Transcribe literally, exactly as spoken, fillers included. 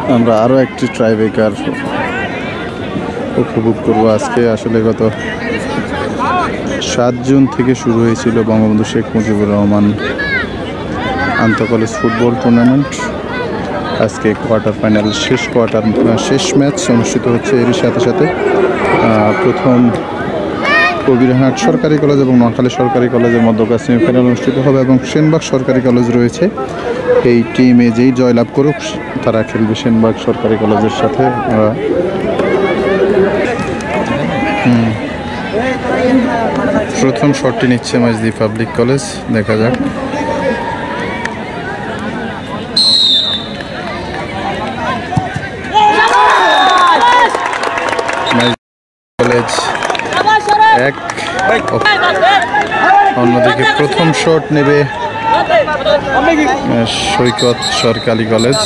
আমরা আরও একটি ট্রাইব্রেকার উপভোগ করব আজকে। আসলে গত সাত জুন থেকে শুরু হয়েছিল বঙ্গবন্ধু শেখ মুজিবুর রহমান আন্তঃ কলেজ ফুটবল টুর্নামেন্ট। আজকে কোয়ার্টার ফাইনাল শেষ কোয়ার্টার শেষ ম্যাচ অনুষ্ঠিত হচ্ছে। এরই সাথে সাথে প্রথম কবিরহাট সরকারি কলেজ এবং নোয়াখালী সরকারি কলেজের মধ্যকার সেমিফাইনাল অনুষ্ঠিত হবে এবং সেনবাগ সরকারি কলেজ রয়েছে। এই টিমে যেই জয়লাভ করুক তারা খেলবে সেনবাগ সরকারি কলেজের সাথে। প্রথম শটটি নিচ্ছে মাইজদি পাবলিক কলেজ, দেখা যাক। কলেজ এক, অন্যদিকে প্রথম শট নেবে সৈকত সরকারি কলেজ।